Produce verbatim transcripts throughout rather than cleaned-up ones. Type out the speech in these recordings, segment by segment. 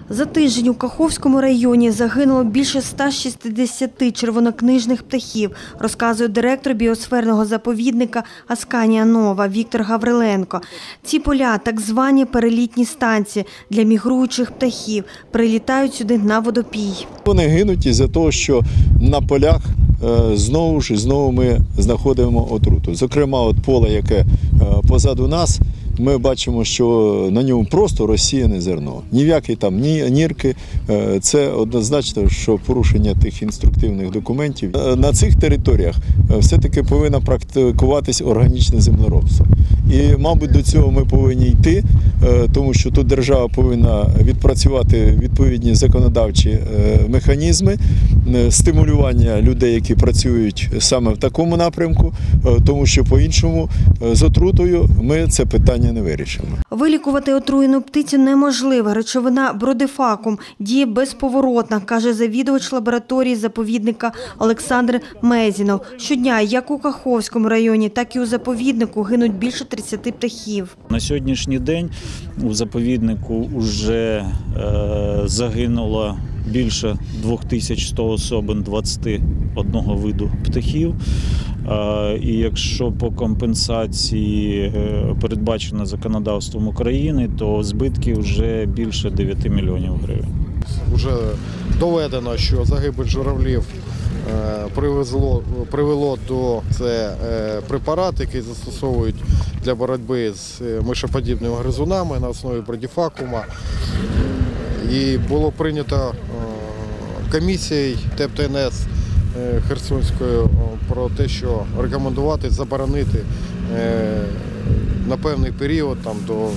За тиждень у Каховському районі загинуло більше ста шістдесяти червонокнижних птахів, розказує директор біосферного заповідника Асканія Нова Віктор Гавриленко. Ці поля – так звані перелітні станції для мігруючих птахів, прилітають сюди на водопій. Вони гинуть із-за того, що на полях знову ж і знову ми знаходимо отруту. Зокрема, от поле, яке позаду нас, ми бачимо, що на ньому просто розсіяне зерно. Ніякі там ні нірки. Це однозначно, що порушення тих інструктивних документів. На цих територіях все-таки повинно практикуватись органічне землеробство. І, мабуть, до цього ми повинні йти, тому що тут держава повинна відпрацювати відповідні законодавчі механізми, стимулювання людей, які працюють саме в такому напрямку, тому що по-іншому з отрутою ми це питання не вирішимо. Вилікувати отруєну птицю неможливо. Речовина бродифакум діє безповоротно, каже завідувач лабораторії заповідника Олександр Мезінов. Щодня як у Каховському районі, так і у заповіднику гинуть більше тридцяти птахів. На сьогоднішній день у заповіднику вже е, загинуло більше двох тисяч ста особин двадцяти одного виду птахів. І якщо по компенсації передбачено законодавством України, то збитки вже більше дев'яти мільйонів гривень. Вже доведено, що загибель журавлів привело, привело до це препарат, який застосовують для боротьби з мишоподібними гризунами на основі бродифакума. І було прийнято комісією ТЕП-ТНС Херсонською про те, що рекомендувати заборонити на певний період там, до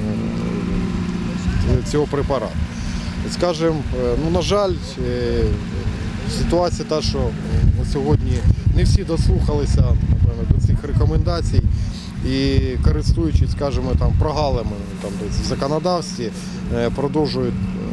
цього препарату. Скажімо, ну, на жаль, ситуація та, що сьогодні не всі дослухалися напевно, до цих рекомендацій і, користуючись, скажімо, там, прогалами там, в законодавстві, продовжують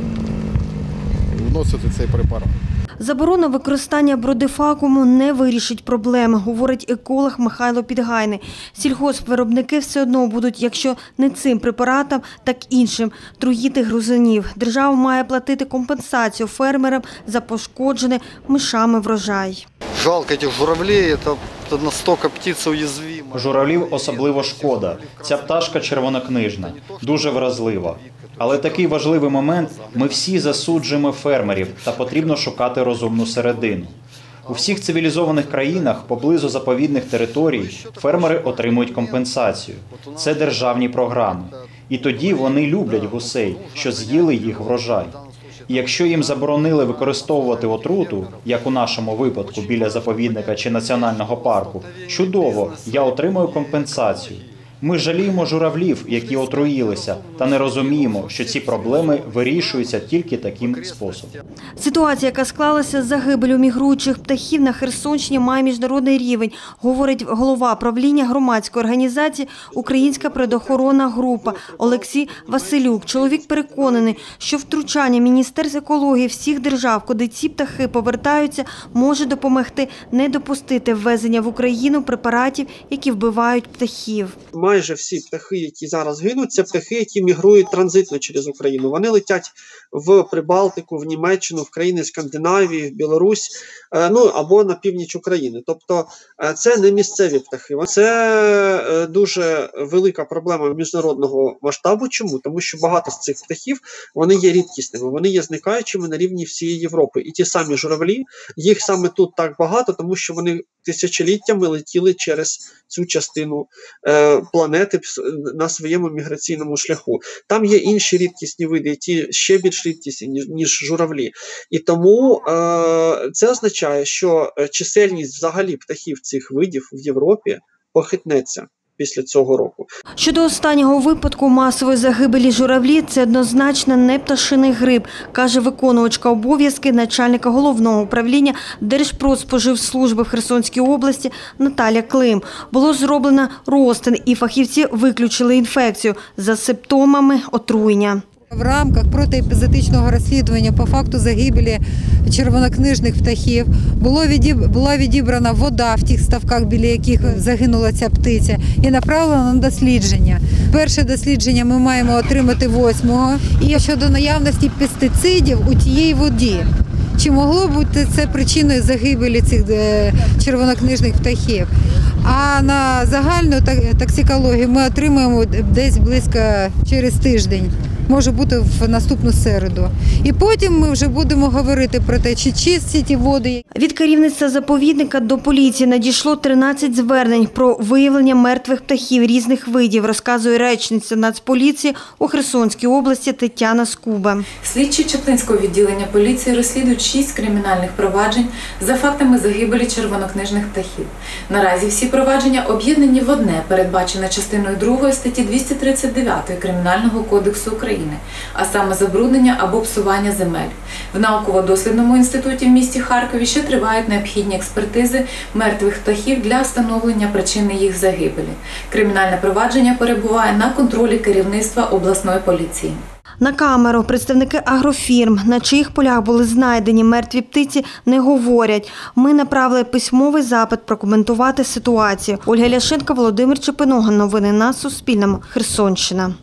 вносити цей препарат. Заборона використання бродифакуму не вирішить проблеми, говорить еколог Михайло Підгайний. Сільгоспвиробники все одно будуть, якщо не цим препаратом, так іншим, труїти гризунів. Держава має платити компенсацію фермерам за пошкоджений мишами врожай. Жалко цих журавлів, це настільки птиця уязвима. Журавлів особливо шкода. Ця пташка червонокнижна, дуже вразлива. Але такий важливий момент – ми всі засуджуємо фермерів та потрібно шукати розумну середину. У всіх цивілізованих країнах поблизу заповідних територій фермери отримують компенсацію. Це державні програми. І тоді вони люблять гусей, що з'їли їх врожай. І якщо їм заборонили використовувати отруту, як у нашому випадку біля заповідника чи національного парку, чудово, я отримую компенсацію. Ми жаліємо журавлів, які отруїлися, та не розуміємо, що ці проблеми вирішуються тільки таким способом. Ситуація, яка склалася з загибелю мігруючих птахів на Херсонщині, має міжнародний рівень, говорить голова правління громадської організації «Українська природоохоронна група» Олексій Василюк. Чоловік переконаний, що втручання Міністерства екології всіх держав, куди ці птахи повертаються, може допомогти не допустити ввезення в Україну препаратів, які вбивають птахів. Майже всі птахи, які зараз гинуть, це птахи, які мігрують транзитно через Україну. Вони летять в Прибалтику, в Німеччину, в країни Скандинавії, в Білорусь, ну або на північ України. Тобто це не місцеві птахи. Це дуже велика проблема міжнародного масштабу. Чому? Тому що багато з цих птахів, вони є рідкісними, вони є зникаючими на рівні всієї Європи. І ті самі журавлі, їх саме тут так багато, тому що вони тисячоліттями летіли через цю частину е, планети на своєму міграційному шляху. Там є інші рідкісні види, які ще більш рідкісні, ніж, ніж журавлі. І тому е, це означає, що чисельність взагалі птахів цих видів в Європі похитнеться після цього року. Щодо останнього випадку масової загибелі журавлі, це однозначно не пташиний грип, каже виконувачка обов'язки начальника головного управління Держпродспоживслужби в Херсонській області Наталя Клим. Було зроблено розтин і фахівці виключили інфекцію за симптомами отруєння. В рамках протиепізотичного розслідування по факту загибелі червонокнижних птахів було відіб... була відібрана вода в тих ставках, біля яких загинула ця птиця, і направлена на дослідження. Перше дослідження ми маємо отримати восьмого. І щодо наявності пестицидів у тієї воді. Чи могло бути це причиною загибелі цих червонокнижних птахів? А на загальну токсикологію ми отримаємо десь близько через тиждень. Може бути в наступну середу. І потім ми вже будемо говорити про те, чи чисті ті води. Від керівництва заповідника до поліції надійшло тринадцять звернень про виявлення мертвих птахів різних видів, розказує речниця Нацполіції у Херсонській області Тетяна Скуба. Слідчі Чаплинського відділення поліції розслідують шість кримінальних проваджень за фактами загибелі червонокнижних птахів. Наразі всі провадження об'єднані в одне, передбачене частиною другої статті двісті тридцять дев'ять Кримінального кодексу України, а саме забруднення або псування земель. В науково-дослідному інституті в місті Харкові ще тривають необхідні експертизи мертвих птахів для встановлення причини їх загибелі. Кримінальне провадження перебуває на контролі керівництва обласної поліції. На камеру представники агрофірм, на чиїх полях були знайдені мертві птиці, не говорять. Ми направили письмовий запит прокоментувати ситуацію. Ольга Ляшенко, Володимир Чепиного. Новини на Суспільному. Херсонщина.